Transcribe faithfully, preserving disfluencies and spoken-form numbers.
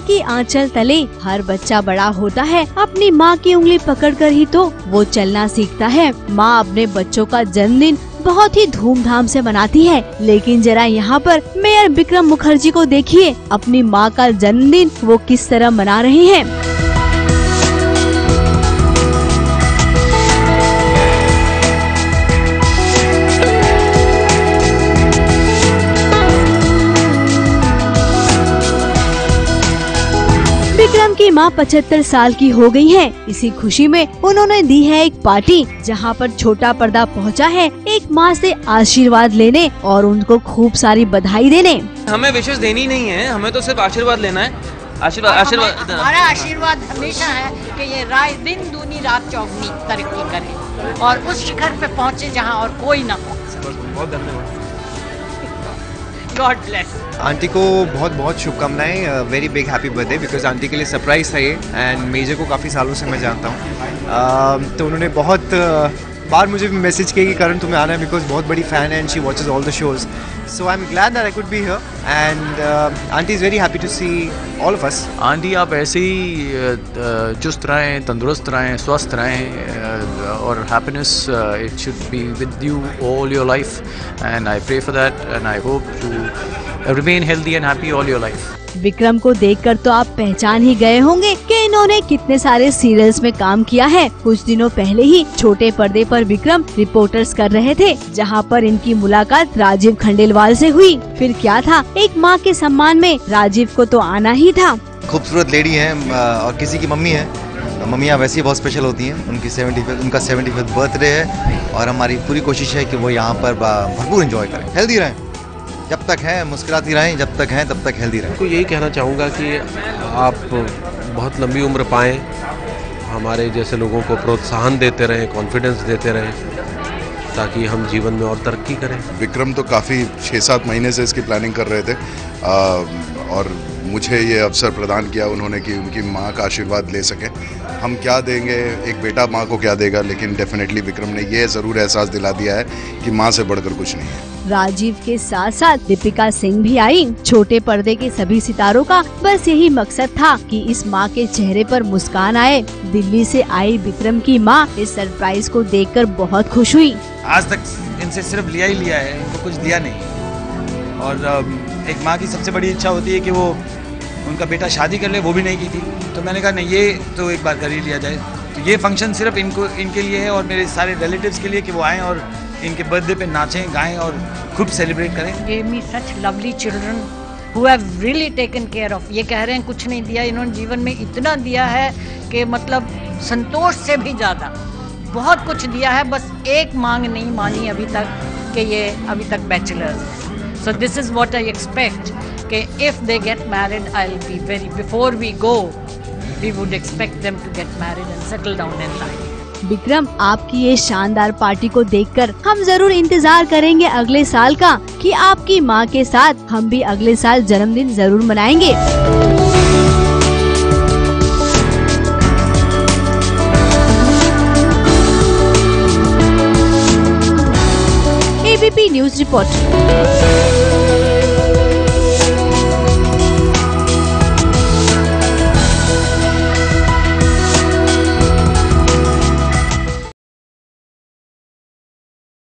की आंचल तले हर बच्चा बड़ा होता है। अपनी माँ की उंगली पकड़कर ही तो वो चलना सीखता है। माँ अपने बच्चों का जन्मदिन बहुत ही धूमधाम से मनाती है, लेकिन जरा यहाँ पर मेयर विक्रम मुखर्जी को देखिए, अपनी माँ का जन्मदिन वो किस तरह मना रहे हैं। विक्रम की माँ पचहत्तर साल की हो गई है। इसी खुशी में उन्होंने दी है एक पार्टी, जहाँ पर छोटा पर्दा पहुँचा है एक माँ से आशीर्वाद लेने और उनको खूब सारी बधाई देने। हमें विशेष देनी नहीं है, हमें तो सिर्फ आशीर्वाद लेना है। आशीर्वाद आशीर्वाद हमारा आशीर्वाद हमेशा है कि ये राय दिन दूनी रात चौगनी तरक्की करे और उस शिखर पे पहुँचे जहाँ और कोई ना पहुँचे। बहुत धन्यवाद। God bless. आंटी को बहुत बहुत शुभकामनाएं, very big happy birthday, because aunty के लिए सरप्राइज था ये एंड मेजर को काफ़ी सालों से मैं जानता हूँ। uh, तो उन्होंने बहुत uh, बार मुझे भी मैसेज किया कि करण तुम्हें आना है, बिकॉज बहुत बड़ी फ़ैन है and she watches all the shows. So I am glad that I could be here and aunty is very happy to see all of us. Aunty आप ऐसे ही चुस्त रहें, तंदुरुस्त रहें, स्वस्थ रहें और happiness it should be with you all your life and I pray for that and I hope to remain healthy and happy all your life. Vikram को देखकर तो आप पहचान ही गए होंगे कि इन्होंने कितने सारे सीरियल्स में काम किया है। कुछ दिनों पहले ही छोटे पर्दे पर विक्रम रिपोर्टर्स कर रहे थे, जहां पर इनकी मुलाकात राजीव खंडेलवाल से हुई। फिर क्या था, एक माँ के सम्मान में राजीव को तो आना ही था। खूबसूरत लेडी है और किसी की मम्मी है। मम्मियाँ वैसे ही बहुत स्पेशल होती हैं। उनकी सेवेंटी उनका सेवेंटी फिफ्थ बर्थडे है और हमारी पूरी कोशिश है कि वो यहाँ पर भरपूर एंजॉय करें, हेल्दी रहें, जब तक हैं मुस्कुराती रहें, जब तक हैं तब तक हेल्दी रहें। को यही कहना चाहूँगा कि आप बहुत लंबी उम्र पाएँ, हमारे जैसे लोगों को प्रोत्साहन देते रहें, कॉन्फिडेंस देते रहें, ताकि हम जीवन में और तरक्की करें। विक्रम तो काफ़ी छः सात महीने से इसकी प्लानिंग कर रहे थे आ, और मुझे ये अवसर प्रदान किया उन्होंने कि उनकी माँ का आशीर्वाद ले सकें। हम क्या देंगे, एक बेटा माँ को क्या देगा, लेकिन डेफिनेटली विक्रम ने ये ज़रूर एहसास दिला दिया है कि माँ से बढ़कर कुछ नहीं है। राजीव के साथ साथ दीपिका सिंह भी आई। छोटे पर्दे के सभी सितारों का बस यही मकसद था कि इस माँ के चेहरे पर मुस्कान आए। दिल्ली से आई विक्रम की माँ इस सरप्राइज को देखकर बहुत खुश हुई। आज तक इनसे सिर्फ लिया ही लिया है, इनको कुछ दिया नहीं। और एक माँ की सबसे बड़ी इच्छा होती है कि वो उनका बेटा शादी कर ले, वो भी नहीं की थी। तो मैंने कहा नहीं, ये तो एक बार कर ही लिया जाए। तो ये फंक्शन सिर्फ इनको इनके लिए है और मेरे सारे रिलेटिव्स के लिए कि वो आएँ और इनके बर्थडे पे नाचें, गाएं और खूब सेलिब्रेट करें। Gave me such lovely children who have really taken care of। ये कह रहे हैं कुछ नहीं दिया, इन्होंने जीवन में इतना दिया है कि मतलब संतोष से भी ज़्यादा बहुत कुछ दिया है। बस एक मांग नहीं मानी अभी तक कि ये अभी तक बैचलर्स हैं। So this is what I expect कि if they get married, I'll be very before we go, we would expect them to get married and settle down in life। Vikram, आपकी ये शानदार पार्टी को देखकर हम जरूर इंतजार करेंगे अगले साल का कि आपकी माँ के साथ हम भी अगले साल जन्मदिन जरूर मनाएंगे। ABP news report.